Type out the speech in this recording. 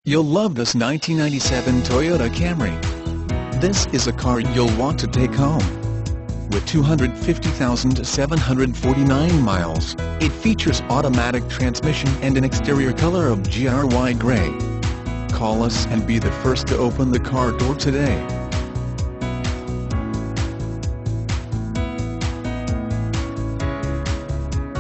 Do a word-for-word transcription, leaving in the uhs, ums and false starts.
You'll love this nineteen ninety-seven Toyota Camry. This is a car you'll want to take home. With two hundred fifty thousand seven hundred forty-nine miles, it features automatic transmission and an exterior color of G R Y gray. Call us and be the first to open the car door today.